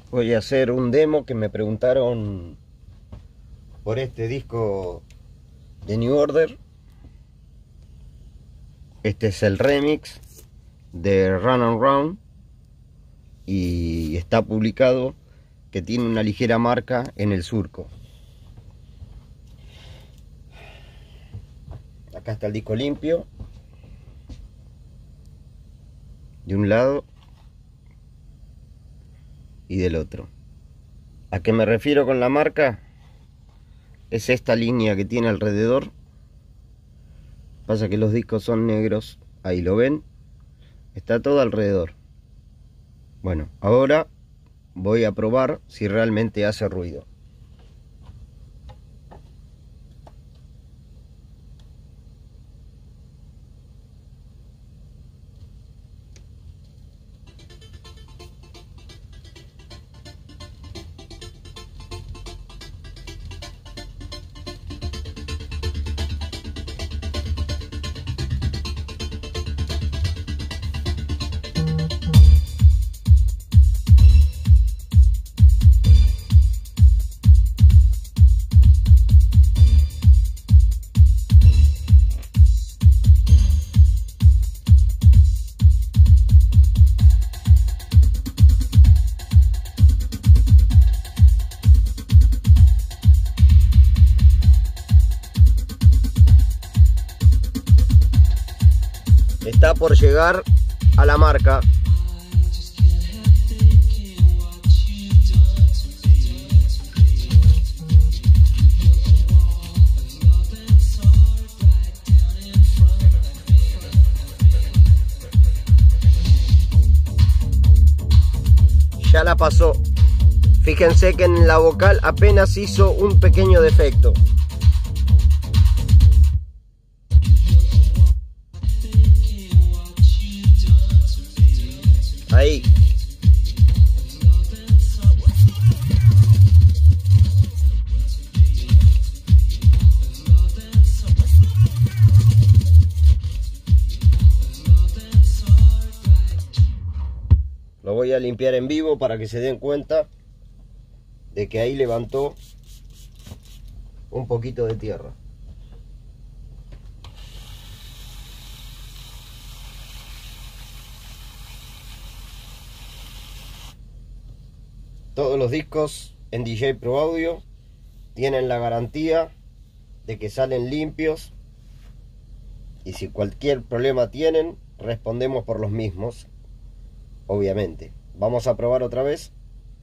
Voy a hacer un demo que me preguntaron por este disco de New Order. Este es el remix de Run and Round y está publicado que tiene una ligera marca en el surco. Acá está el disco limpio de un lado y del otro. ¿A qué me refiero con la marca? Es esta línea que tiene alrededor. Pasa que los discos son negros, ahí lo ven, está todo alrededor. Bueno, ahora voy a probar si realmente hace ruido. Está por llegar a la marca. Ya la pasó. Fíjense que en la vocal apenas hizo un pequeño defecto. Ahí. Lo voy a limpiar en vivo para que se den cuenta de que ahí levantó un poquito de tierra. Todos los discos en DJ Pro Audio tienen la garantía de que salen limpios y si cualquier problema tienen, respondemos por los mismos, obviamente. Vamos a probar otra vez.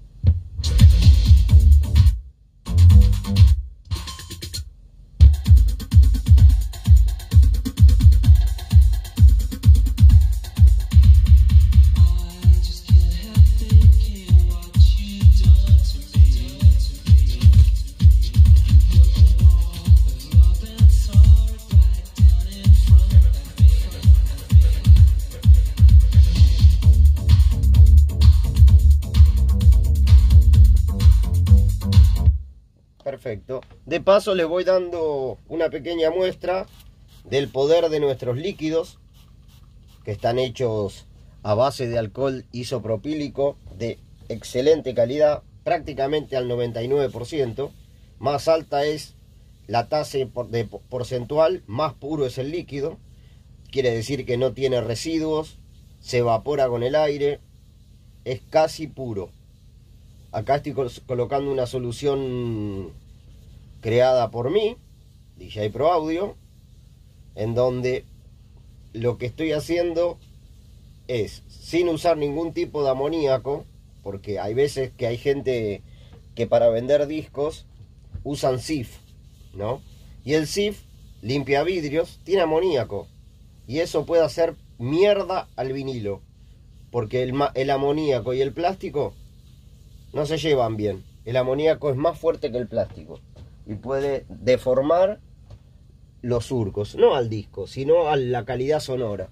Perfecto. De paso les voy dando una pequeña muestra del poder de nuestros líquidos, que están hechos a base de alcohol isopropílico de excelente calidad, prácticamente al 99%. Más alta es la tasa porcentual, más puro es el líquido. Quiere decir que no tiene residuos, se evapora con el aire, es casi puro. Acá estoy colocando una solución creada por mí, DJ Pro Audio, en donde lo que estoy haciendo es, sin usar ningún tipo de amoníaco, porque hay veces que hay gente que para vender discos usan SIF, ¿no? Y el SIF limpia vidrios, tiene amoníaco, y eso puede hacer mierda al vinilo, porque el amoníaco y el plástico no se llevan bien. El amoníaco es más fuerte que el plástico y puede deformar los surcos, no al disco, sino a la calidad sonora.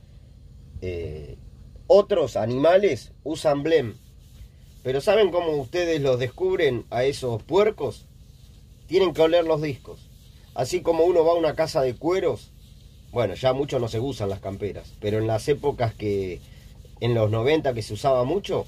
Otros animales usan blem, pero ¿saben cómo ustedes los descubren a esos puercos? Tienen que oler los discos. Así como uno va a una casa de cueros, bueno, ya mucho no se usan las camperas, pero en las épocas que, en los 90 que se usaba mucho,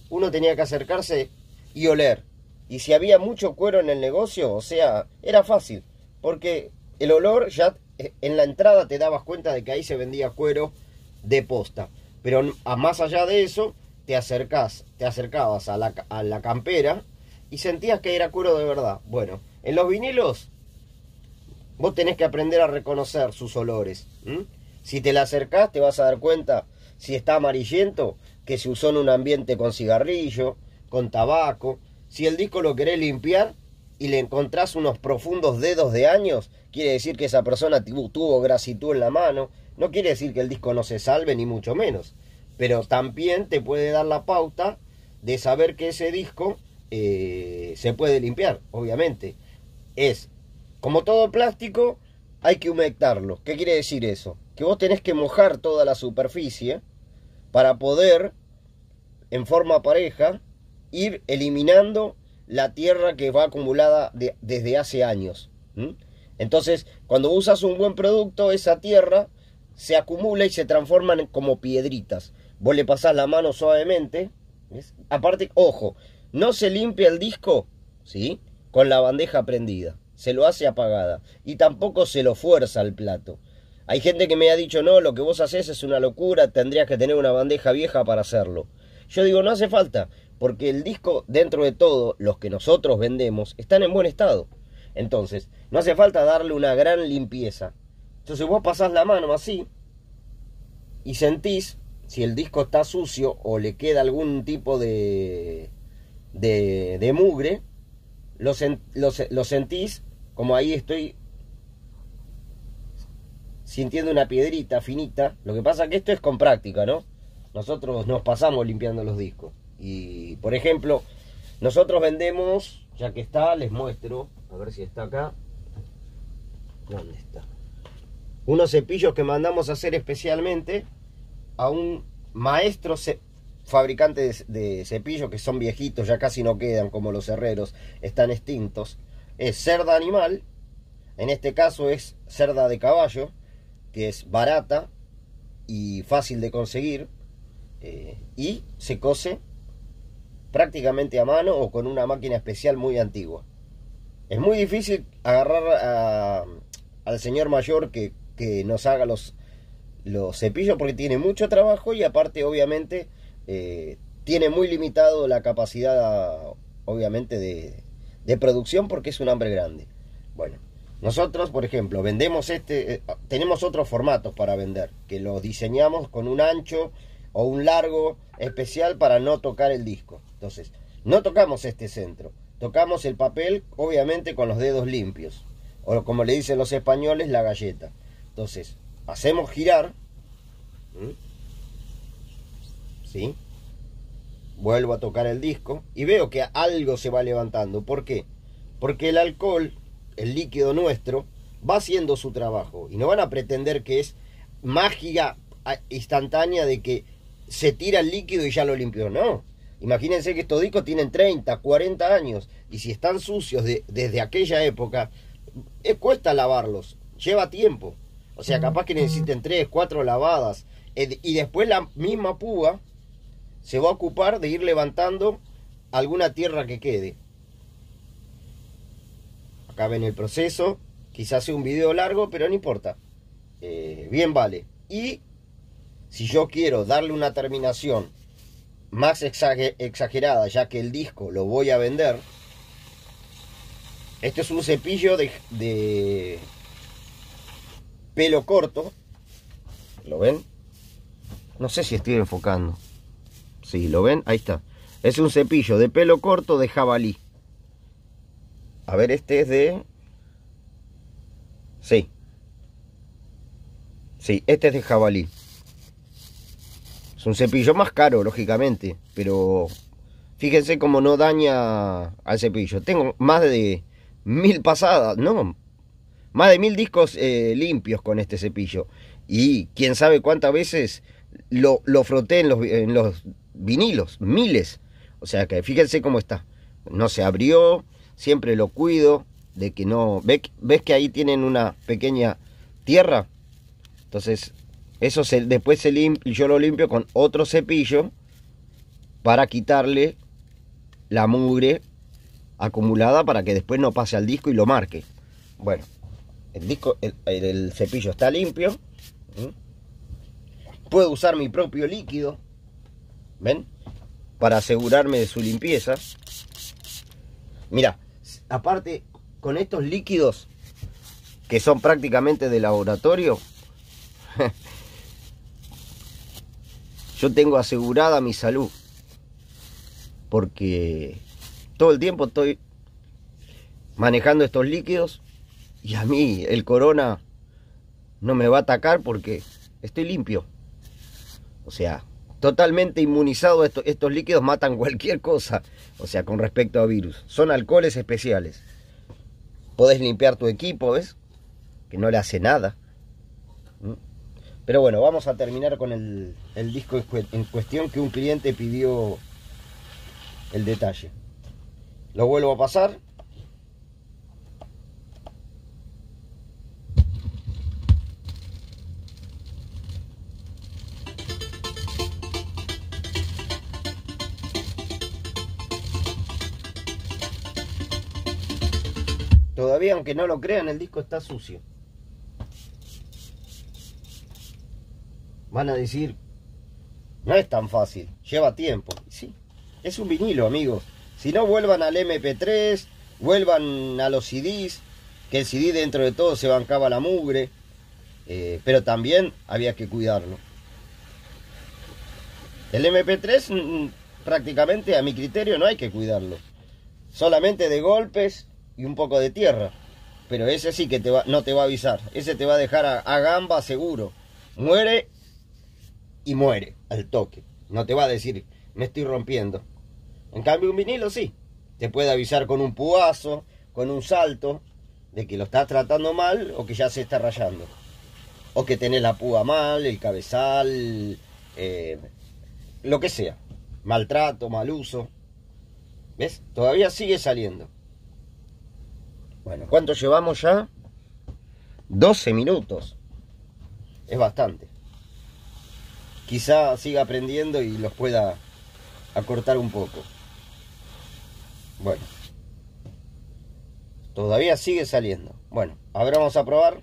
uno tenía que acercarse y oler. Y si había mucho cuero en el negocio, o sea, era fácil, porque el olor ya en la entrada te dabas cuenta de que ahí se vendía cuero de posta. Pero más allá de eso, te acercabas a la campera y sentías que era cuero de verdad. Bueno, en los vinilos vos tenés que aprender a reconocer sus olores. Si te la acercás te vas a dar cuenta si está amarillento, que se usó en un ambiente con cigarrillo, con tabaco. Si el disco lo querés limpiar y le encontrás unos profundos dedos de años, quiere decir que esa persona tuvo grasitud en la mano. No quiere decir que el disco no se salve, ni mucho menos. Pero también te puede dar la pauta de saber que ese disco se puede limpiar, obviamente. Como todo plástico, hay que humectarlo. ¿Qué quiere decir eso? Que vos tenés que mojar toda la superficie para poder, en forma pareja, ir eliminando la tierra que va acumulada desde hace años. Entonces, cuando usas un buen producto, esa tierra se acumula y se transforma como piedritas. Vos le pasás la mano suavemente. ¿Ves? Aparte, ojo, no se limpia el disco, ¿sí?, con la bandeja prendida. Se lo hace apagada. Y tampoco se lo fuerza al plato. Hay gente que me ha dicho, no, lo que vos haces es una locura, tendrías que tener una bandeja vieja para hacerlo. Yo digo, no hace falta, porque el disco, dentro de todo, los que nosotros vendemos, están en buen estado. Entonces, no hace falta darle una gran limpieza. Entonces vos pasás la mano así y sentís si el disco está sucio o le queda algún tipo de mugre. Lo sentís como ahí estoy sintiendo una piedrita finita. Lo que pasa que esto es con práctica, ¿no? Nosotros nos pasamos limpiando los discos. Y, por ejemplo, nosotros vendemos, ya que está, les muestro, a ver si está acá. ¿Dónde está? Unos cepillos que mandamos a hacer especialmente a un maestro fabricante de cepillos que son viejitos, ya casi no quedan, como los herreros, están extintos. Es cerda animal, en este caso es cerda de caballo, que es barata y fácil de conseguir, y se cose prácticamente a mano o con una máquina especial muy antigua. Es muy difícil agarrar al señor mayor que nos haga los cepillos, porque tiene mucho trabajo y aparte obviamente tiene muy limitado la capacidad obviamente de producción, porque es un hambre grande. Bueno, nosotros por ejemplo vendemos tenemos otros formatos para vender, que los diseñamos con un ancho o un largo especial para no tocar el disco. Entonces no tocamos este centro, tocamos el papel obviamente con los dedos limpios, o como le dicen los españoles, la galleta. Entonces hacemos girar, ¿sí? Vuelvo a tocar el disco y veo que algo se va levantando. ¿Por qué? Porque el alcohol, el líquido nuestro, va haciendo su trabajo. Y no van a pretender que es magia instantánea de que se tira el líquido y ya lo limpió. No. Imagínense que estos discos tienen 30, 40 años. Y si están sucios desde aquella época, cuesta lavarlos. Lleva tiempo. O sea, capaz que necesiten 3, 4 lavadas. Y después la misma púa se va a ocupar de ir levantando alguna tierra que quede. Acá ven el proceso. Quizás sea un video largo, pero no importa. Bien vale. Y si yo quiero darle una terminación más exagerada, ya que el disco lo voy a vender, este es un cepillo de pelo corto. ¿Lo ven? No sé si estoy enfocando. Sí, ¿lo ven? Ahí está. Es un cepillo de pelo corto de jabalí. A ver, este es de... Sí. Sí, este es de jabalí. Es un cepillo más caro, lógicamente, pero fíjense cómo no daña al cepillo. Tengo más de 1000 pasadas, no, más de 1000 discos limpios con este cepillo. Y quién sabe cuántas veces lo froté en los vinilos, miles. O sea que fíjense cómo está. No se abrió, siempre lo cuido de que no... ¿Ves que ahí tienen una pequeña tierra? Entonces... eso después yo lo limpio con otro cepillo para quitarle la mugre acumulada para que después no pase al disco y lo marque. Bueno, el cepillo está limpio. Puedo usar mi propio líquido, ¿ven? Para asegurarme de su limpieza. Mira, aparte con estos líquidos que son prácticamente de laboratorio, yo tengo asegurada mi salud, porque todo el tiempo estoy manejando estos líquidos y a mí el corona no me va a atacar porque estoy limpio. O sea, totalmente inmunizado. Estos líquidos matan cualquier cosa, o sea, con respecto a virus. Son alcoholes especiales. Podés limpiar tu equipo, ¿ves? Que no le hace nada. Pero bueno, vamos a terminar con el disco en cuestión, que un cliente pidió el detalle. Lo vuelvo a pasar. Todavía, aunque no lo crean, el disco está sucio. Van a decir, no es tan fácil, lleva tiempo. Sí, es un vinilo, amigos. Si no, vuelvan al MP3, vuelvan a los CDs, que el CD dentro de todo se bancaba la mugre, pero también había que cuidarlo. El MP3 prácticamente, a mi criterio, no hay que cuidarlo. Solamente de golpes y un poco de tierra. Pero ese sí que no te va a avisar. Ese te va a dejar a gamba seguro. Muere y muere al toque. No te va a decir, me estoy rompiendo. En cambio un vinilo sí. Te puede avisar con un puazo, con un salto, de que lo estás tratando mal o que ya se está rayando. O que tenés la púa mal, el cabezal, lo que sea. Maltrato, mal uso. ¿Ves? Todavía sigue saliendo. Bueno, ¿cuánto llevamos ya? 12 minutos. Es bastante. Quizá siga aprendiendo y los pueda acortar un poco. Bueno. Todavía sigue saliendo. Bueno, ahora vamos a probar.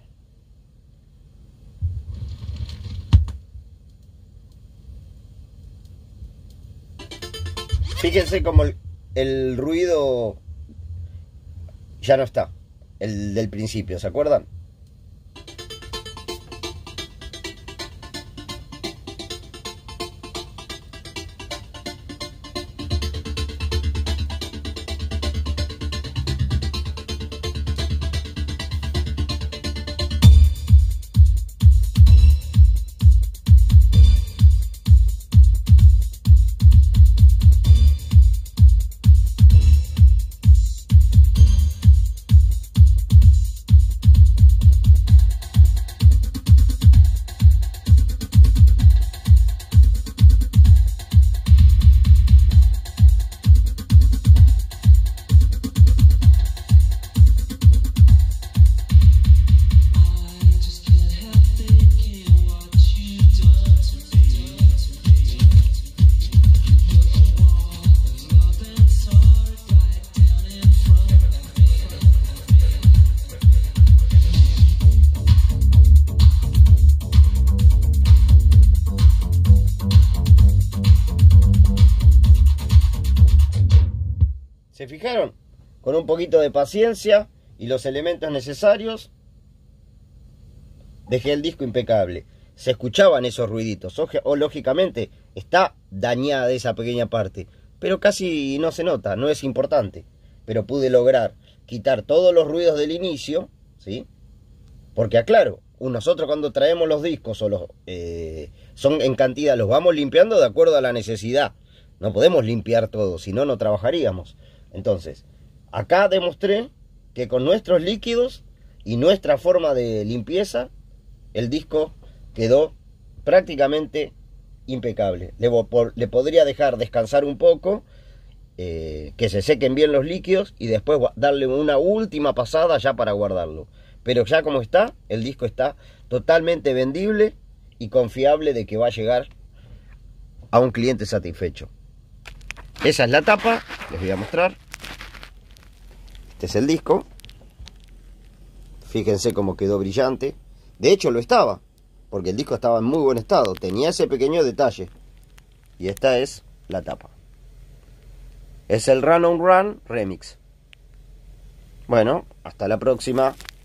Fíjense como el ruido ya no está. El del principio, ¿se acuerdan? ¿Se fijaron? Con un poquito de paciencia y los elementos necesarios, dejé el disco impecable. Se escuchaban esos ruiditos. O lógicamente está dañada esa pequeña parte, pero casi no se nota, no es importante. Pero pude lograr quitar todos los ruidos del inicio, ¿sí? Porque aclaro, nosotros cuando traemos los discos o son en cantidad, los vamos limpiando de acuerdo a la necesidad. No podemos limpiar todo, si no, no trabajaríamos. Entonces, acá demostré que con nuestros líquidos y nuestra forma de limpieza, el disco quedó prácticamente impecable. Le podría dejar descansar un poco, que se sequen bien los líquidos y después darle una última pasada ya para guardarlo. Pero ya como está, el disco está totalmente vendible y confiable de que va a llegar a un cliente satisfecho. Esa es la tapa, les voy a mostrar. Este es el disco. Fíjense cómo quedó brillante. De hecho lo estaba, porque el disco estaba en muy buen estado. Tenía ese pequeño detalle. Y esta es la tapa. Es el Run on Run Remix. Bueno, hasta la próxima.